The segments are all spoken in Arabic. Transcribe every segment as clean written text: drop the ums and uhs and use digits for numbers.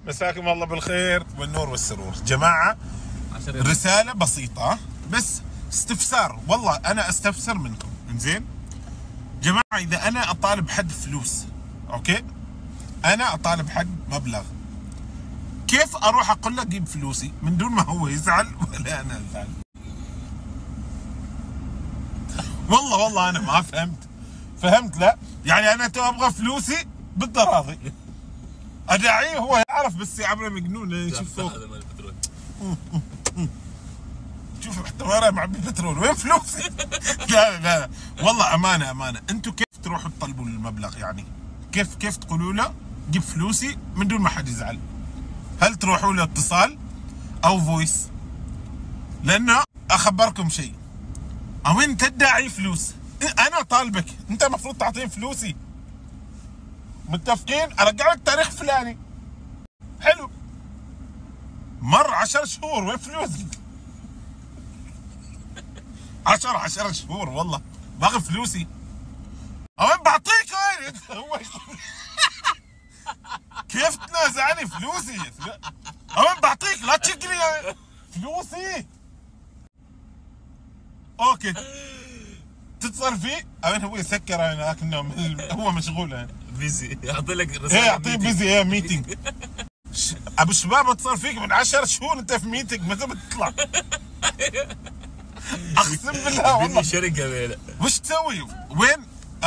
مساكم الله بالخير والنور والسرور. جماعة رسالة بسيطة بس استفسار، والله أنا استفسر منكم. إنزين جماعة، إذا أنا أطالب حد فلوس، أوكي، أنا أطالب حد مبلغ، كيف أروح أقول له جيب فلوسي من دون ما هو يزعل ولا أنا أزعل؟ والله أنا ما فهمت لا، يعني أنا تو أبغى فلوسي بالتراضي، أداعيه هو يعرف بس يعمله مجنون يشوف فوق. شوف حتى ورا مع البترول، وين فلوسي؟ لا والله أمانة أنتم كيف تروحوا تطلبوا المبلغ؟ يعني كيف تقولوا له جيب فلوسي من دون ما حد يزعل؟ هل تروحوا له اتصال أو فويس؟ لأنه أخبركم شيء، أو أنت تدعي فلوس، أنا طالبك، أنت المفروض تعطيني فلوسي، متفقين؟ أرجع لك تاريخ فلاني، حلو، مر 10 شهور، وين فلوسي؟ 10 شهور والله باغي فلوسي، وين بعطيك وين؟ هو كيف تنازعني فلوسي؟ وين بعطيك؟ لا تشقني فلوسي. اوكي تتصل فيه، وين هو يسكر لكنه هو مشغول بيزي، يعطي لك رسالة، يعطيه بيزي، ميتنج. ابو الشباب اتصل فيك من 10 شهور انت في ميتنج، متى بتطلع؟ اقسم بالله والله شركة بينا. وش تسوي؟ وين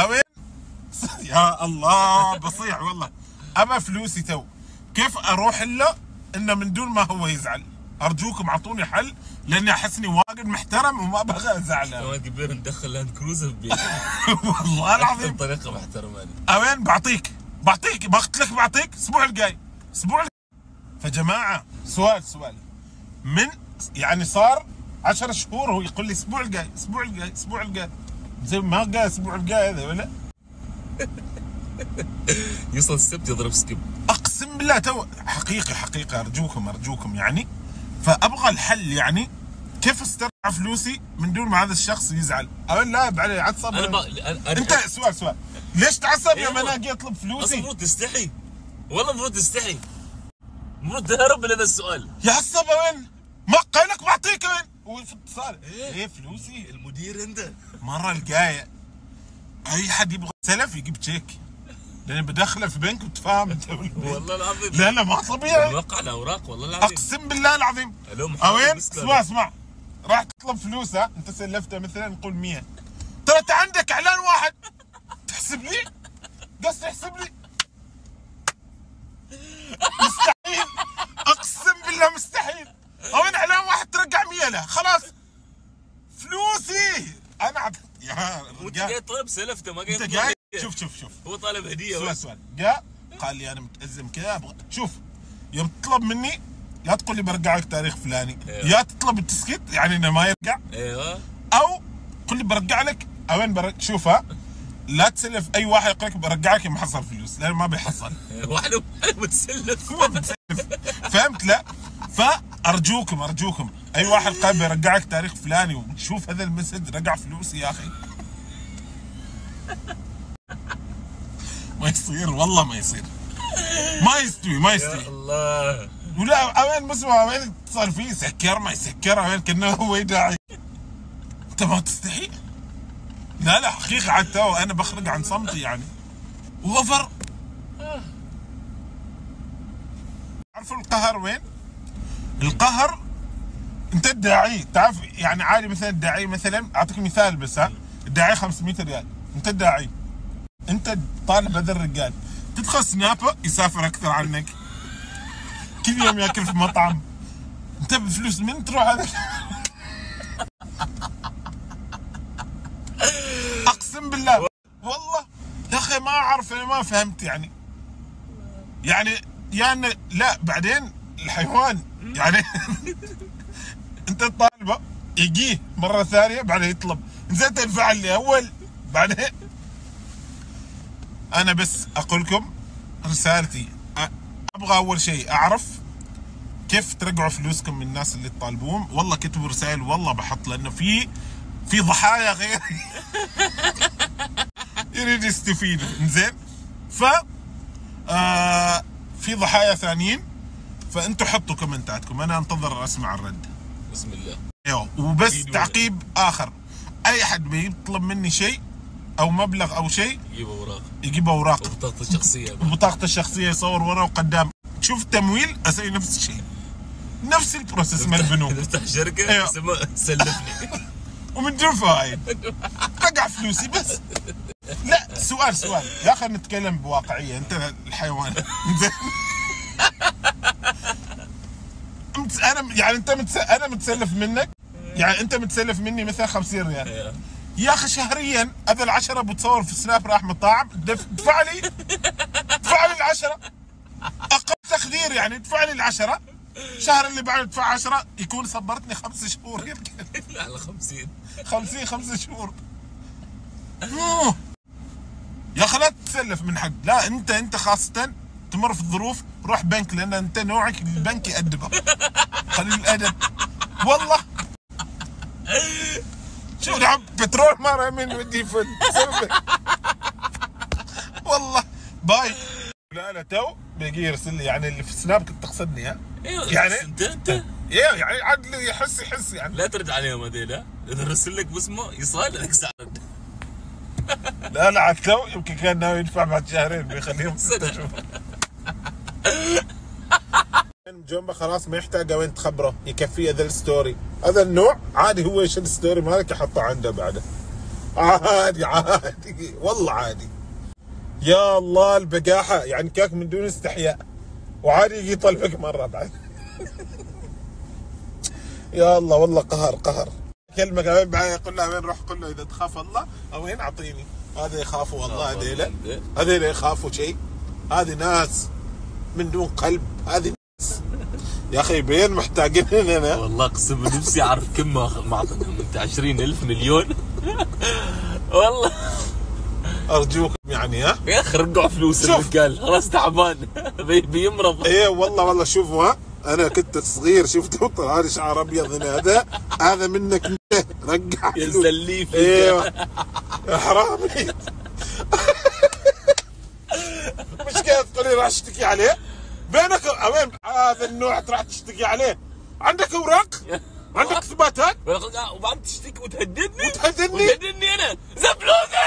يا الله بصيح والله. ابى فلوسي تو، كيف اروح له انه من دون ما هو يزعل؟ ارجوكم اعطوني حل، لاني احسني واجد محترم وما ابغى ازعله. كمان كبير ندخل لاند كروزر ببيت. والله العظيم بطريقة محترمة. وين بعطيك ما قلت لك بعطيك الاسبوع الجاي، فجماعة سؤال من يعني صار 10 شهور هو يقول لي الاسبوع الجاي، زي ما قال الاسبوع الجاي هذا ولا؟ يوصل السبت يضرب سكيب. اقسم بالله تو حقيقة ارجوكم يعني، فابغى الحل، يعني كيف استرجع فلوسي من دون ما هذا الشخص يزعل؟ او لا بعد يعصب. انت سؤال ليش تعصب يوم انا اجي اطلب فلوسي؟ المفروض تستحي، والله المفروض تستحي، المفروض تهرب من هذا السؤال. يعصب وين؟ ما قال لك بعطيك وين في اتصال؟ ايه فلوسي؟ المدير انت. المرة الجاية اي حد يبغى سلف يجيب تشيك، لان بدخله في بنك وتفاهم انت. والله العظيم لا ما طبيعي، وقع الاوراق والله العظيم، اقسم بالله العظيم. وين؟ اسمع راح تطلب فلوسه، انت سلفته مثلا نقول 100، ترى انت عندك اعلان واحد، تحسب لي؟ قصدي احسب لي؟ مستحيل، اقسم بالله مستحيل. وين اعلان واحد ترجع 100 له، خلاص فلوسي انا يا وانت جاي طالب سلفته، ما انت جاي. شوف هو طالب هديه. سؤال جاء قال لي انا متأزم كذا ابغى، شوف يوم تطلب مني يا تقول لي برجع لك تاريخ فلاني، يا تطلب التسكيت يعني انه ما يرجع، ايوه، او قل لي برجع لك. وين شوفها، لا تسلف اي واحد يقول لك برجع لك ما حصل فلوس، لانه ما بيحصل. واحد متسلف، هو متسلف، فهمت؟ لا، فارجوكم اي واحد قال بيرجع لك تاريخ فلاني وشوف هذا المسج رجع فلوسي يا اخي. ما يصير والله، ما يصير، ما يستوي يا الله. ولا وين مسمع وين اتصل فيه سكر ما يسكر، وين كانه هو يداعي. انت ما تستحي؟ لا حقيقة عاد تو انا بخرج عن صمتي يعني. وفر عارفوا القهر وين؟ القهر انت الداعي تعرف يعني عادي، مثلا الداعي مثلا اعطيك مثال بس، الداعي 500 ريال، انت الداعي انت طالب هذا الرجال، تدخل سنابه يسافر اكثر عنك، كل يوم ياكل في مطعم، انت بفلوس من تروح هذا؟ اقسم بالله والله يا اخي ما اعرف، انا ما فهمت يعني لا بعدين الحيوان يعني انت طالبه يجيه مره ثانيه بعدين يطلب، انت تدفع لي اول بعدين. انا بس اقول لكم رسالتي، ابغى اول شيء اعرف كيف ترجعوا فلوسكم من الناس اللي تطالبوهم. والله كتبوا رسائل والله بحط، لانه في ضحايا غير يريد يستفيد. انزين ف في ضحايا ثانيين فانتوا حطوا كومنتاتكم، انا انتظر اسمع الرد. بسم الله. ايوه وبس تعقيب اخر، اي حد بيطلب مني شيء او مبلغ او شيء يجيب اوراق بطاقته الشخصيه، بطاقته الشخصيه، يصور ورا وقدام. شوف تمويل اسوي نفس الشيء، نفس البروسيس مال البنوك. تفتح شركه أيوه. اسمها سلفني ومن دون فايد رجع فلوسي بس. لا سؤال يا اخي نتكلم بواقعيه، انت الحيوان زين. انا يعني انا متسلف منك، يعني انت متسلف مني مثلا 50 ريال يا اخي شهريا. هذا ال10 بتصور في سناب راح مطاعم، ادفع لي ال10 اقل تقدير، يعني ادفع لي ال10، الشهر اللي بعده ادفع 10 يكون صبرتني 5 شهور. لا على 50 5 شهور. يا اخي لا تتسلف من حد، لا انت خاصة تمر في الظروف روح بنك، لان انت نوعك البنك يأدبك. قليل الادب والله. شو نعم بترول مرة من ودي فل والله. باي. لا تو بيجي يرسل لي، يعني اللي في سناب كنت تقصدني ها؟ ايوه يعني انت ايوه يعني عاد يحس يعني. لا ترد عليهم هذيل، اذا رسل لك باسمه يصال لك ساعه. لا عاد تو يمكن كان ناوي يدفع بعد شهرين بيخليهم 6 شهور. جنبه خلاص ما يحتاج وين تخبره، يكفيه هذا الستوري، هذا النوع عادي، هو يشيل الستوري مالك يحطه عنده بعده عادي والله عادي. يا الله البقاحه، يعني كاك من دون استحياء، وعادي يجي يطلبك مره بعد. يا الله والله قهر. كلمه كمان بعد يقول له وين روح، قل له اذا تخاف الله او وين اعطيني. هذا يخافوا والله، هذيلا يخافوا شيء، هذه ناس من دون قلب، هذه ناس يا اخي بين محتاجين هنا. والله اقسم بنفسي اعرف كم معطينهم انت، 20,000 مليون. والله ارجوكم يعني ها يا اخي رجعوا فلوس الرجال، خلاص تعبان بيمرض. ايه والله شوفوا ها، انا كنت صغير شفته طلع لي شعر ابيض هنا، هذا منك انت، رجع يا زليفي. ايوه يا حرامي. مش كيف تقولي راح اشتكي عليه؟ بينك وين هذا النوع تروح تشتكي عليه؟ عندك اوراق؟ عندك اثباتات؟ وبعد تشتكي وتهددني انا زبلوزه.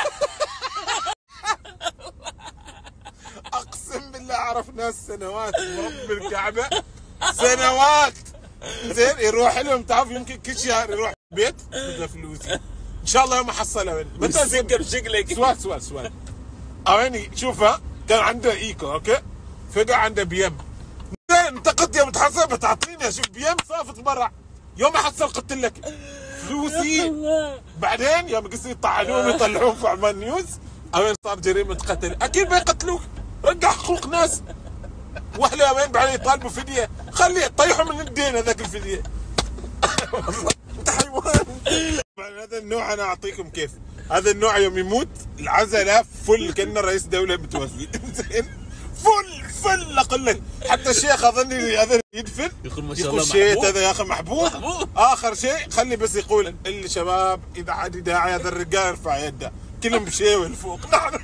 اقسم بالله اعرف ناس سنوات ورب الكعبه سنوات زين يروح لهم، تعرف يمكن كل شهر يروح بيت بدنا فلوسي ان شاء الله يوم احصلها. وين متى سكر شكلك؟ سؤال اويني شوفها، كان عنده ايكو اوكي، فقع عنده بيم. انت قد يوم تحصل بتعطيني اشوف بيم صافت برا، يوم احصل قلت لك فلوسي. بعدين يوم قصدي يطعنون ويطلعون في عمان نيوز، اوين صار جريمه قتل، اكيد بيقتلوك، رجع حقوق ناس. واهله وين بعدين يطالبوا فديه، خليه يطيحوا من الدين هذاك الفديه. والله انت حيوان. هذا النوع انا اعطيكم كيف، هذا النوع يوم يموت العزله فل كأنه رئيس دوله متوفي. زين فل اقول لك، حتى الشيخ اظني هذا يدفن يقول ما شاء الله شيء هذا يا اخي محبوب. اخر شيء خلي بس يقول الشباب اذا عاد داعي هذا الرجال يرفع يده، كلهم بشيء لفوق. نحن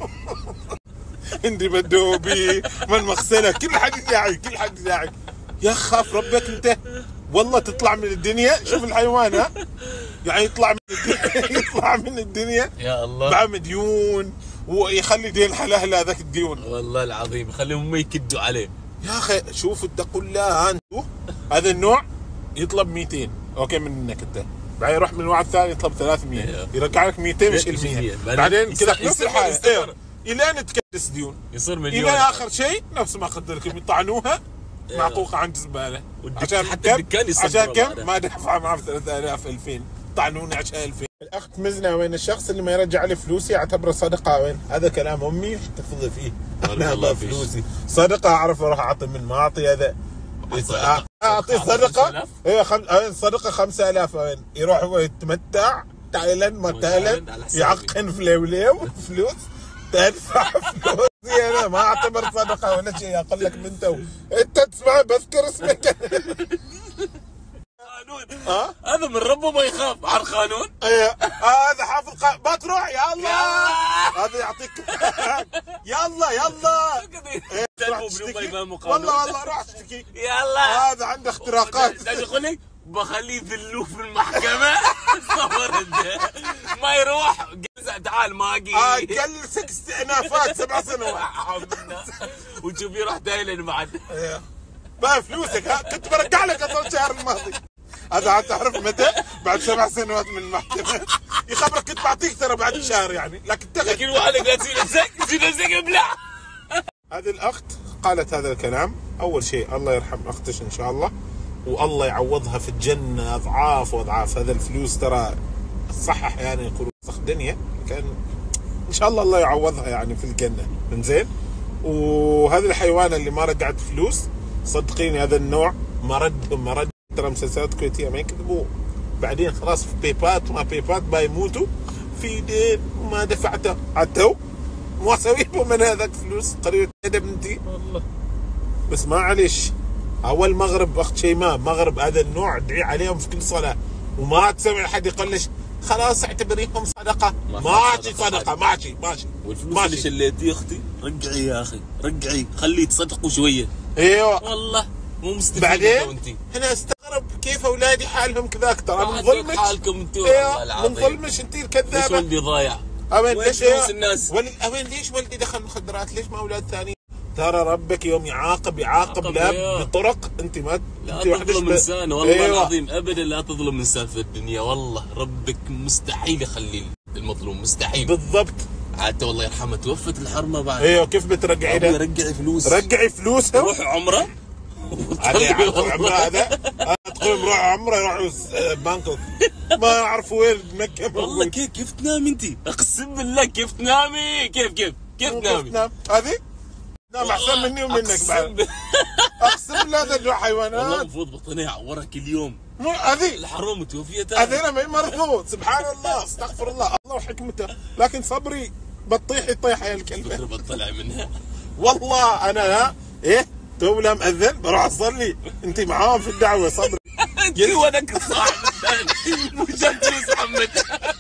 هندي بدوبي من مغسله، كل حد داعي. يا خاف ربك انت والله تطلع من الدنيا. شوف الحيوان ها، يعني يطلع من الدنيا يا الله مع مديون، ويخلي دين حلال هذاك الديون. والله العظيم يخليهم هم يكدوا عليه. يا اخي شوف اتقوا الله انتم، هذا النوع يطلب 200 اوكي منك انت، بعدين يروح من واحد ثاني يطلب 300 يرجع لك 200 مش 100 بعدين كذا نفس الحاله الين تكدس ديون يصير مليون. الى اخر شيء نفس ما قلت لكم يطعنوها معقوقه عند زباله. عشان كم ما دفع معه 3000 2000 طعنوني عشان 2000. الاخ تمزنا وين الشخص اللي ما يرجع لي فلوسي اعتبره صدقه. وين هذا كلام امي احتفظي فيه. انا فلوسي صدقه اعرف اروح اعطي من ما اعطي. هذا اعطي صدقه ايوه صدقه 5000 وين يروح هو يتمتع تايلاند ما تايلاند يعقن في ليوليو فلوس تدفع فلوسي. انا ما اعتبر صدقه ولا شيء. اقول لك من تو انت تسمع بذكر اسمك. هذا من ربه ما يخاف على القانون. ايوه هذا حافظ ما تروح يا الله. هذا يعطيك يلا تروح تشتكي امام قانون. والله روح اشتكي. يلا هذا عنده اختراقات. ايش اقول لك؟ بخليه ذلوه في المحكمة. صبر انت ما يروح جلسة تعال ماقي. جلسك استئنافات 7 سنوات. وتشوف يروح تايلاند بعد. ما فلوسك كنت برجع لك اصلا الشهر الماضي. هذا عاد تعرف متى؟ بعد 7 سنوات من المحكمة. يخبرك كنت بعطيك ترى بعد شهر يعني، لكن وحدك لا تسوي نفسك ابلع. هذه الاخت قالت هذا الكلام. اول شيء الله يرحم اختش ان شاء الله، والله يعوضها في الجنة اضعاف واضعاف. هذا الفلوس ترى صح يعني يقولون وسخ دنيا، كان ان شاء الله يعوضها يعني في الجنة. انزين، وهذه الحيوانة اللي ما رجعت فلوس صدقيني هذا النوع ما رد ترى مسلسلات كويتية ما يكذبوا، بعدين خلاص في بيبات وما بيبات بيموتوا في دين وما دفعته عالتو ما اسويهم من هذاك فلوس. قريبة ادب انتي والله، بس ما معليش. اول مغرب اخت شيماء، مغرب هذا النوع ادعي عليهم في كل صلاة، وما تسمع حد يقلش خلاص اعتبريهم صدقة. ماشي صدقة، ماشي والفلوس اللي شليتي يا اختي رجعي يا اخي، رجعي خليه تصدقوا شوية. ايوه والله مو مستفيد. بعدين انا استغرب كيف اولادي حالهم كذاك، ترى من ظلمك حالكم انتم. ايوه من ظلمك انتي الكذابة. ليش ولدي ضايع؟ ليش فلوس الناس؟ وين ليش ولدي دخل مخدرات؟ ليش ما اولاد ثانيين؟ ترى ربك يوم يعاقب لا بطرق انت ما لا تظلم انسان والله العظيم ابدا. لا تظلم انسان في الدنيا والله، ربك مستحيل يخلي المظلوم، مستحيل. بالضبط. عاد والله يرحمها توفت الحرمه بعد. ايوه كيف بترجعي لها؟ رجعي فلوس، رجعي فلوسها. روح عمره. هذا تقول روح عمره يروحوا بانكوك ما يعرفوا وين مكة. والله كيف تنامي انت؟ اقسم بالله كيف تنامي؟ كيف تنامي؟ هذه نام احسن مني ومنك بعد. اقسم بالله هذا النوع حيوانات والله المفروض بطني يعورك اليوم. هذه الحرام توفيت هذه ما مرفوض. سبحان الله استغفر الله وحكمته، لكن صبري بتطيحي طيحه يا الكلبه. بطلع منها والله انا تو لا مأذن بروح اصلي. انت معاهم في الدعوه صبري. ونك صاحب الثاني مو جد محمد.